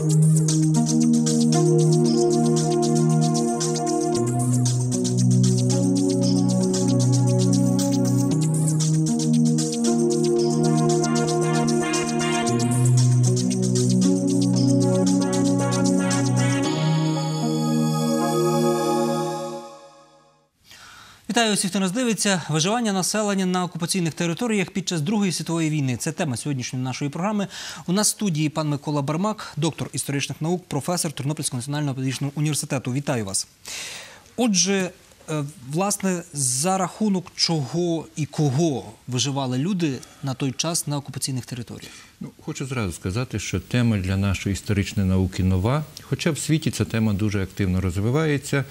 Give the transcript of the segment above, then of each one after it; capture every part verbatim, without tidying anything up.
Вітаю усіх, хто нас дивиться. Виживання населення на окупаційних територіях під час Другої світової війни. Це тема сьогоднішньої нашої програми. У нас в студії пан Микола Бармак, доктор історичних наук, професор Тернопільського національного педагогічного університету. Вітаю вас. Отже, власне, за рахунок чого і кого виживали люди на той час на окупаційних територіях? Ну, хочу зразу сказати, що тема для нашої історичної науки нова, хоча в світі ця тема дуже активно розвивається.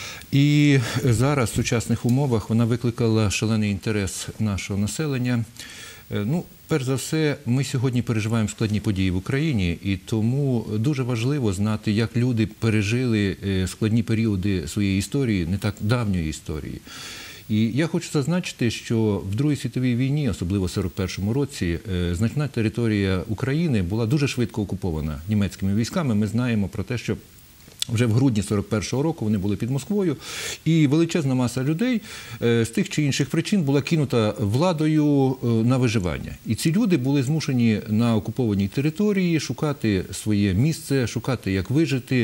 І зараз в сучасних умовах вона викликала шалений інтерес нашого населення. Ну, перш за все, ми сьогодні переживаємо складні події в Україні, і тому дуже важливо знати, як люди пережили складні періоди своєї історії, не так давньої історії. І я хочу зазначити, що в Другій світовій війні, особливо в сорок першому році, значна територія України була дуже швидко окупована німецькими військами. Ми знаємо про те, що вже в грудні сорок першого року вони були під Москвою, і величезна маса людей з тих чи інших причин була кинута владою на виживання. І ці люди були змушені на окупованій території шукати своє місце, шукати, як вижити.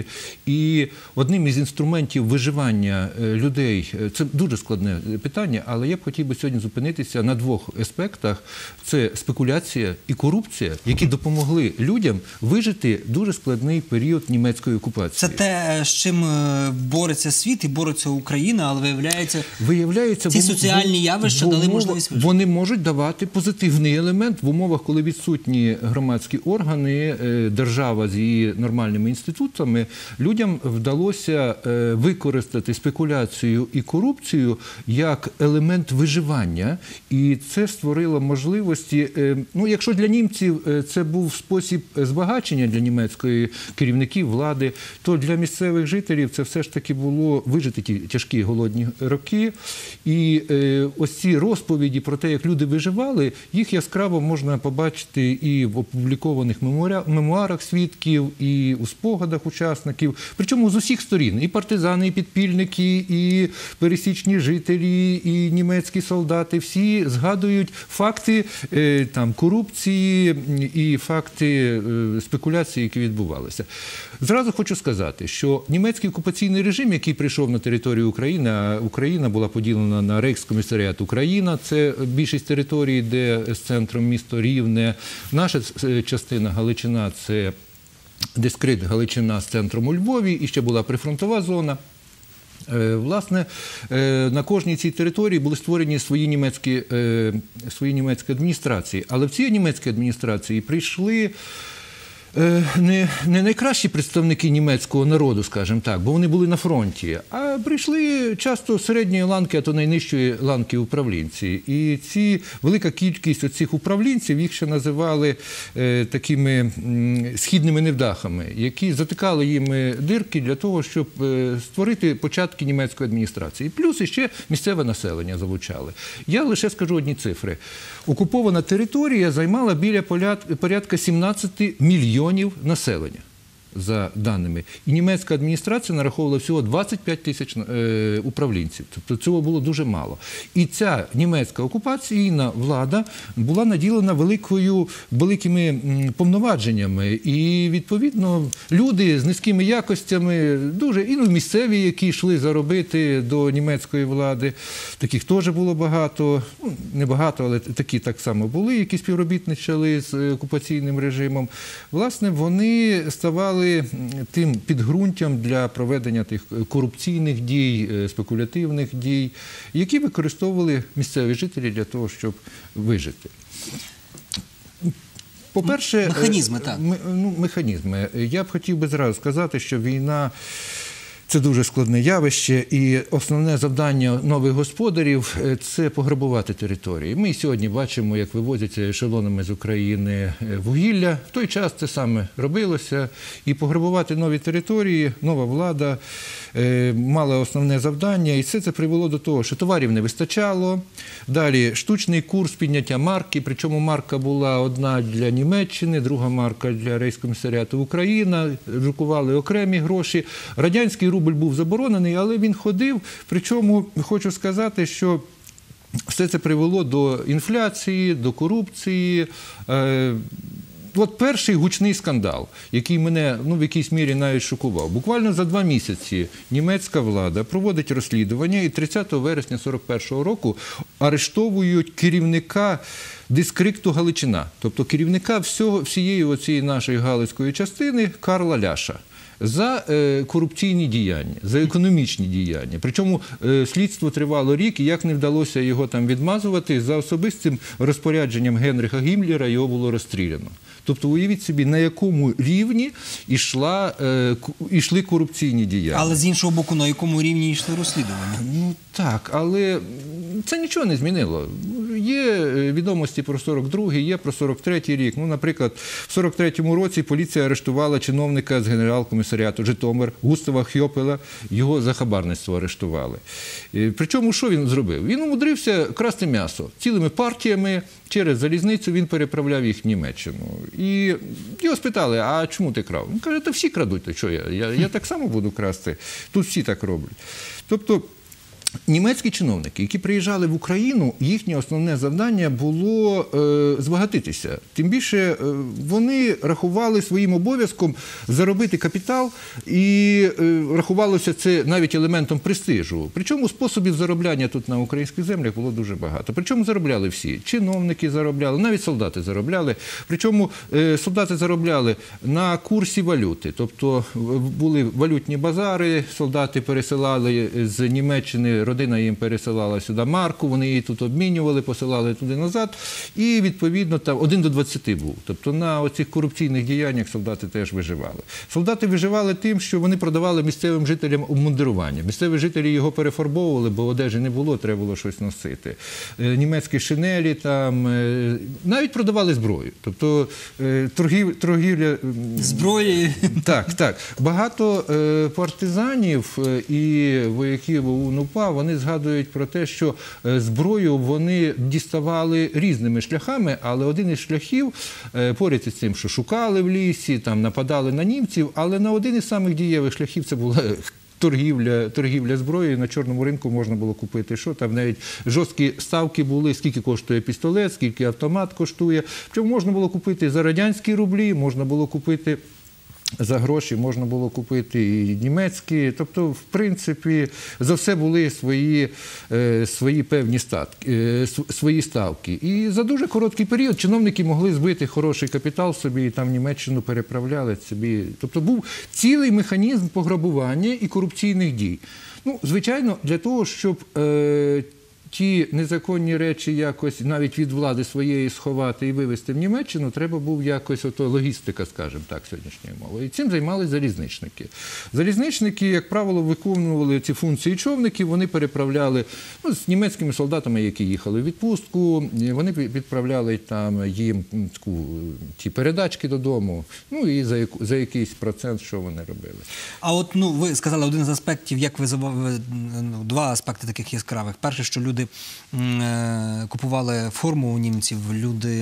І одним із інструментів виживання людей, це дуже складне питання, але я б хотів би сьогодні зупинитися на двох аспектах. Це спекуляція і корупція, які допомогли людям вижити дуже складний період німецької окупації. Це те, з чим бореться світ і бореться Україна, але виявляється, виявляється ці соціальні явища в, дали можливість вижити. Вони можуть давати позитивний елемент в умовах, коли відсутні громадські органи, держава з її нормальними інститутами, людям вдалося використати спекуляцію і корупцію як елемент виживання. І це створило можливості, ну, якщо для німців це був спосіб збагачення для німецької керівників влади, то для місцевих жителів це все ж таки було вижити ті тяжкі голодні роки. І е, ось ці розповіді про те, як люди виживали, їх яскраво можна побачити і в опублікованих мемуарах свідків, і у спогадах учасників. Причому з усіх сторін. І партизани, і підпільники, і пересічні жителі, і німецькі солдати. Всі згадують факти е, там, корупції і факти е, спекуляції, які відбувалися. Зразу хочу сказати, що німецький окупаційний режим, який прийшов на територію України, а Україна була поділена на Рейхскомісаріат Україна, це більшість території, де з центром місто Рівне, наша частина Галичина, це дискрит Галичина з центром у Львові, і ще була прифронтова зона. Власне, на кожній цій території були створені свої німецькі, свої німецькі адміністрації. Але в цій німецькій адміністрації прийшли Не, не найкращі представники німецького народу, скажімо так, бо вони були на фронті, а прийшли часто середньої ланки, а то найнижчої ланки управлінці. І ці велика кількість оцих управлінців, їх ще називали е, такими м, східними невдахами, які затикали їм дирки для того, щоб е, створити початки німецької адміністрації. Плюс іще місцеве населення залучали. Я лише скажу одні цифри. Окупована територія займала біля порядка сімнадцяти мільйонів населення, за даними. І німецька адміністрація нараховувала всього двадцять п'ять тисяч е, управлінців. Тобто цього було дуже мало. І ця німецька окупаційна влада була наділена великою, великими повноваженнями. І, відповідно, люди з низькими якостями, дуже, і ну, місцеві, які йшли заробити до німецької влади, таких теж було багато, ну, не багато, але такі так само були, які співробітничали з окупаційним режимом. Власне, вони ставали тим підґрунтям для проведення тих корупційних дій, спекулятивних дій, які використовували місцеві жителі для того, щоб вижити. По-перше, механізми, так. Ну, механізми. Я б хотів би зразу сказати, що війна Це дуже складне явище, і основне завдання нових господарів – це пограбувати території. Ми сьогодні бачимо, як вивозяться ешелонами з України вугілля. В той час це саме робилося. І пограбувати нові території, нова влада мала основне завдання. І все це привело до того, що товарів не вистачало. Далі штучний курс підняття марки, причому марка була одна для Німеччини, друга марка для рейхскомісаріату Україна, друкували окремі гроші. Радянський рубль був заборонений, але він ходив. Причому хочу сказати, що все це привело до інфляції, до корупції. От перший гучний скандал, який мене ну, в якійсь мірі навіть шокував. Буквально за два місяці німецька влада проводить розслідування і тридцятого вересня сорок першого року арештовують керівника дискрикту Галичина, тобто керівника всього, всієї оцієї нашої галицької частини Карла Ляша. За е, корупційні діяння, за економічні діяння. Причому е, слідство тривало рік, і як не вдалося його там відмазувати, за особистим розпорядженням Генріха Гіммлера його було розстріляно. Тобто, уявіть собі, на якому рівні йшла, е, йшли корупційні діяння. Але з іншого боку, на якому рівні йшли розслідування? Ну так, але це нічого не змінило. Є відомості про сорок другий, є про сорок третій рік. Ну, наприклад, в сорок третьому році поліція арештувала чиновника з генерал-комісаріату Житомир Густава Хьопела, його за хабарництво арештували. Причому, що він зробив? Він умудрився красти м'ясо. Цілими партіями через залізницю він переправляв їх в Німеччину. І його спитали, а чому ти крав? Він каже, та всі крадуть, то що я? Я, я так само буду красти. Тут всі так роблять. Тобто, німецькі чиновники, які приїжджали в Україну, їхнє основне завдання було е, збагатитися. Тим більше е, вони рахували своїм обов'язком заробити капітал, і е, рахувалося це навіть елементом престижу. Причому способів заробляння тут на українських землях було дуже багато. Причому заробляли всі. Чиновники заробляли, навіть солдати заробляли. Причому е, солдати заробляли на курсі валюти. Тобто були валютні базари, солдати пересилали з Німеччини, родина їм пересилала сюди марку, вони її тут обмінювали, посилали туди назад. І, відповідно, там один до двадцяти був. Тобто на оцих корупційних діяннях солдати теж виживали. Солдати виживали тим, що вони продавали місцевим жителям обмундирування. Місцеві жителі його перефарбовували, бо одежі не було, треба було щось носити. Німецькі шинелі там, навіть продавали зброю. Тобто торгів, торгівля... Зброї? Так, так. Багато партизанів і вояків УНУПА, вони згадують про те, що зброю вони діставали різними шляхами, але один із шляхів, поряд із тим, що шукали в лісі, там нападали на німців, але на один із самих дієвих шляхів це була торгівля, торгівля зброєю. На чорному ринку можна було купити що, там навіть жорсткі ставки були, скільки коштує пістолет, скільки автомат коштує. Причому можна було купити за радянські рублі, можна було купити за гроші, можна було купити і німецькі. Тобто, в принципі, за все були свої, е, свої певні статки, е, свої ставки. І за дуже короткий період чиновники могли збити хороший капітал собі, і там в Німеччину переправляли собі. Тобто, був цілий механізм пограбування і корупційних дій. Ну, звичайно, для того, щоб е, ті незаконні речі якось навіть від влади своєї сховати і вивезти в Німеччину, треба був якось, ото логістика, скажімо так, сьогоднішньою мовою. І цим займалися залізничники. Залізничники, як правило, виконували ці функції човників, вони переправляли ну, з німецькими солдатами, які їхали в відпустку, вони відправляли там їм таку, ті передачки додому, ну і за, яку, за якийсь процент, що вони робили. А от, ну, ви сказали один з аспектів, як ви, ну, два аспекти таких яскравих. Перше, що люди купували форму у німців, люди,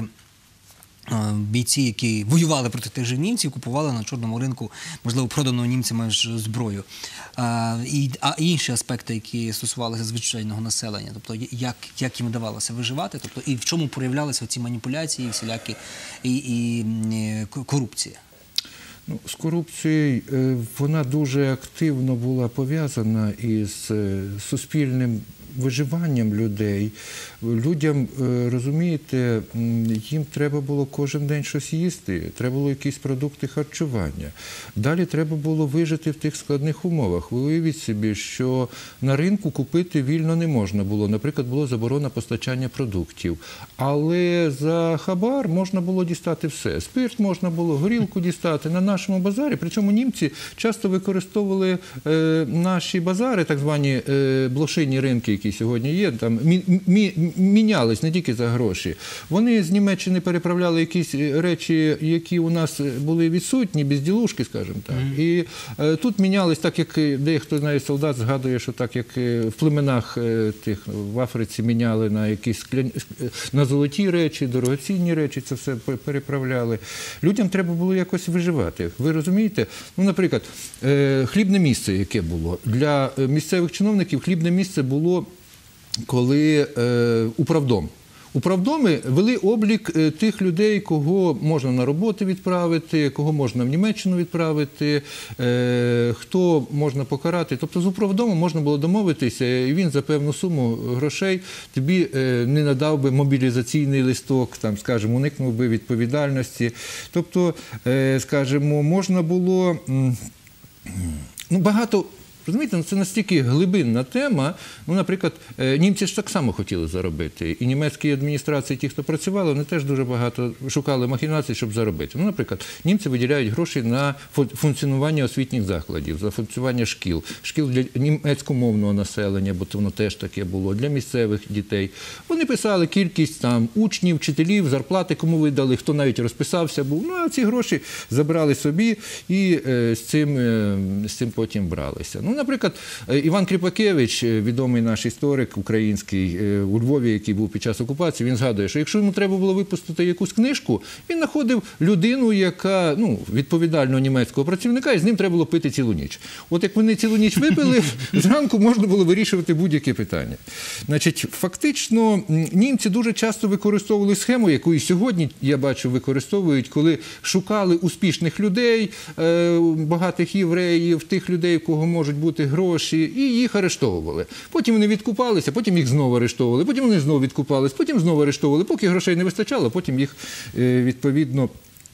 бійці, які воювали проти тих же німців, купували на чорному ринку, можливо, продану німцями ж зброю. А, і, а інші аспекти, які стосувалися звичайного населення, тобто як, як їм вдавалося виживати, тобто і в чому проявлялися ці маніпуляції, всілякі, і, і, і корупція? Ну, з корупцією вона дуже активно була пов'язана із суспільним виживанням людей. Людям, е, розумієте, м, їм треба було кожен день щось їсти, треба було якісь продукти харчування. Далі треба було вижити в тих складних умовах. Ви уявіть собі, що на ринку купити вільно не можна було. Наприклад, була заборона постачання продуктів. Але за хабар можна було дістати все. Спирт можна було, горілку дістати на нашому базарі. Причому німці часто використовували е, наші базари, так звані е, блошині ринки, які сьогодні є, там мі, мі, мінялись не тільки за гроші. Вони з Німеччини переправляли якісь речі, які у нас були відсутні, безділушки, скажімо так. Mm. І е, тут мінялись, так як дехто знає, солдат згадує, що так як в племенах е, тих в Африці міняли на якісь скляні, на золоті речі, дорогоцінні речі, це все переправляли. Людям треба було якось виживати. Ви розумієте? Ну, наприклад, е, хлібне місце, яке було. Для місцевих чиновників хлібне місце було, коли е, управдом. Управдоми вели облік тих людей, кого можна на роботу відправити, кого можна в Німеччину відправити, хто можна покарати. Тобто з управдомом можна було домовитися, і він за певну суму грошей тобі не надав би мобілізаційний листок, там, скажімо, уникнув би відповідальності. Тобто, скажімо, можна було ну, багато... Розумієте, це настільки глибинна тема. Ну, наприклад, німці ж так само хотіли заробити. І німецькі адміністрації, ті, хто працювали, вони теж дуже багато шукали махінацій, щоб заробити. Ну, наприклад, німці виділяють гроші на функціонування освітніх закладів, за функціонування шкіл, шкіл для німецькомовного населення, бо воно теж таке було, для місцевих дітей. Вони писали кількість там учнів, вчителів, зарплати, кому видали, хто навіть розписався був. Ну, а ці гроші забрали собі і е, з, цим, е, з цим потім бралися. Ну, наприклад, Іван Кріпакевич, відомий наш історик український у Львові, який був під час окупації, він згадує, що якщо йому треба було випустити якусь книжку, він знаходив людину, яка, ну, відповідального німецького працівника, і з ним треба було пити цілу ніч. От як вони цілу ніч випили, зранку можна було вирішувати будь-яке питання. Значить, фактично, німці дуже часто використовували схему, яку і сьогодні, я бачу, використовують, коли шукали успішних людей, багатих євреїв, тих людей, у кого можуть бути гроші, і їх арештовували. Потім вони відкупалися, потім їх знову арештовували, потім вони знову відкупалися, потім знову арештовували, поки грошей не вистачало, потім їх, відповідно,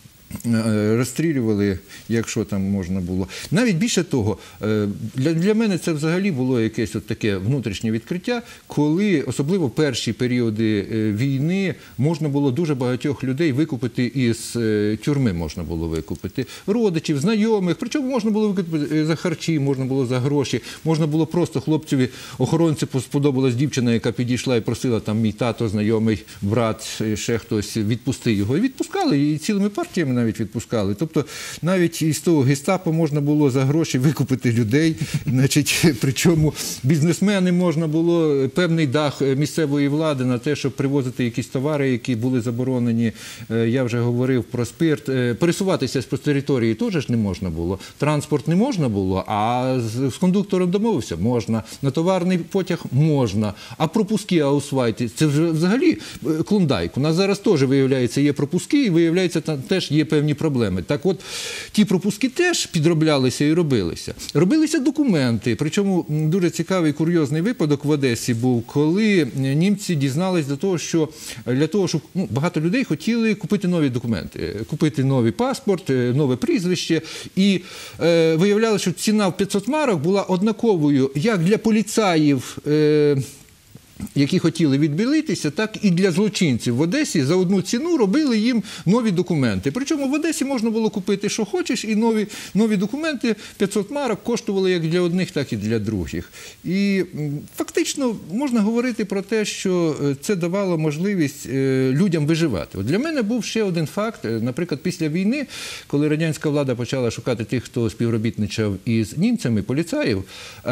розстрілювали, якщо там можна було. Навіть більше того, для, для мене це взагалі було якесь от таке внутрішнє відкриття, коли, особливо в перші періоди війни, можна було дуже багатьох людей викупити із тюрми, можна було викупити. Родичів, знайомих, причому можна було викупити за харчі, можна було за гроші, можна було просто хлопцеві, охоронці сподобалась дівчина, яка підійшла і просила, там, мій тато, знайомий, брат, ще хтось, відпусти його. І відпускали, і цілими партіями навіть відпускали. Тобто навіть із того гестапо можна було за гроші викупити людей. Значить, причому бізнесмени можна було певний дах місцевої влади на те, щоб привозити якісь товари, які були заборонені. Я вже говорив про спирт. Пересуватися по території теж не можна було. Транспорт не можна було, а з кондуктором домовився? Можна. На товарний потяг? Можна. А пропуски аусвайти? Це вже взагалі клондайк. У нас зараз теж, виявляється, є пропуски, і, виявляється, там теж є певні проблеми. Так от, ті пропуски теж підроблялися і робилися. Робилися документи. Причому дуже цікавий, курйозний випадок в Одесі був, коли німці дізнались до того, що для того, щоб ну, багато людей хотіли купити нові документи, купити новий паспорт, нове прізвище. І е, виявлялося, що ціна в п'ятсот марок була однаковою як для поліцаїв, е, які хотіли відбілитися, так і для злочинців в Одесі за одну ціну робили їм нові документи. Причому в Одесі можна було купити, що хочеш, і нові, нові документи п'ятсот марок коштували як для одних, так і для других. І фактично можна говорити про те, що це давало можливість людям вивиживати. От для мене був ще один факт. Наприклад, після війни, коли радянська влада почала шукати тих, хто співробітничав із німцями, поліцаїв,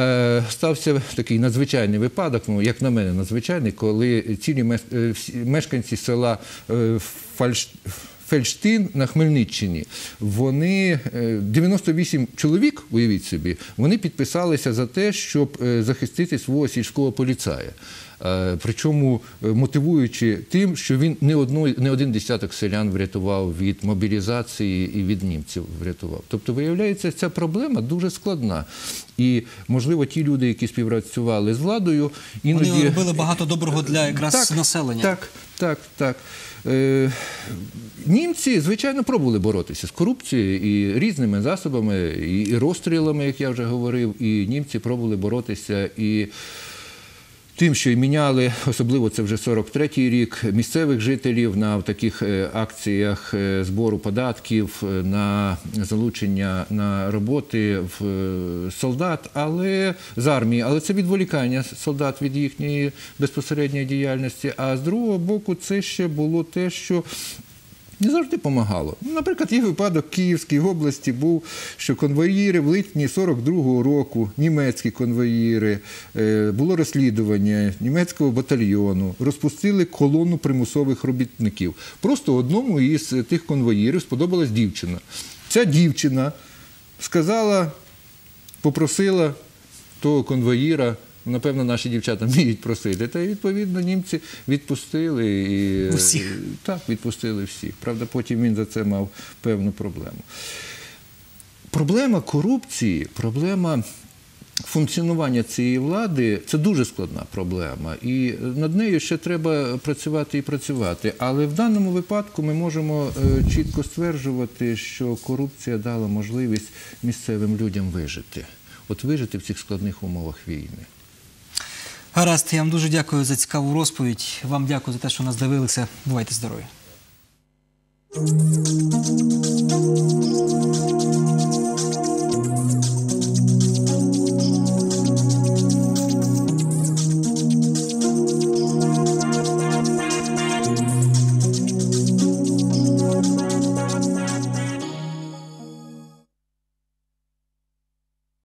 стався такий надзвичайний випадок, ну, як на мене, надзвичайний, коли цілі мешканці села Фальш... Фельштин на Хмельниччині, вони, дев'яносто вісім чоловік, уявіть собі, вони підписалися за те, щоб захистити свого сільського поліцая. Причому мотивуючи тим, що він не, одно, не один десяток селян врятував від мобілізації і від німців врятував. Тобто, виявляється, ця проблема дуже складна. І, можливо, ті люди, які співпрацювали з владою, іноді... Вони робили багато доброго для якраз так, населення. Так, так, так. Е, німці, звичайно, пробували боротися з корупцією і різними засобами, і розстрілами, як я вже говорив, і німці пробували боротися і тим, що й міняли, особливо це вже сорок третій рік, місцевих жителів на таких акціях збору податків, на залучення на роботи в солдат, але з армії. Але це відволікання солдат від їхньої безпосередньої діяльності. А з другого боку, це ще було те, що не завжди допомагало. Наприклад, є випадок в Київській області був, що конвоїри в липні сорок другого року, німецькі конвоїри, було розслідування німецького батальйону, розпустили колону примусових робітників. Просто одному із тих конвоїрів сподобалась дівчина. Ця дівчина сказала, попросила того конвоїра, напевно, наші дівчата вміють просити. Та, відповідно, німці відпустили. І, всіх. Так, відпустили всіх. Правда, потім він за це мав певну проблему. Проблема корупції, проблема функціонування цієї влади – це дуже складна проблема. І над нею ще треба працювати і працювати. Але в даному випадку ми можемо чітко стверджувати, що корупція дала можливість місцевим людям вижити. От вижити в цих складних умовах війни. Гаразд, я вам дуже дякую за цікаву розповідь. Вам дякую за те, що нас дивилися. Бувайте здорові.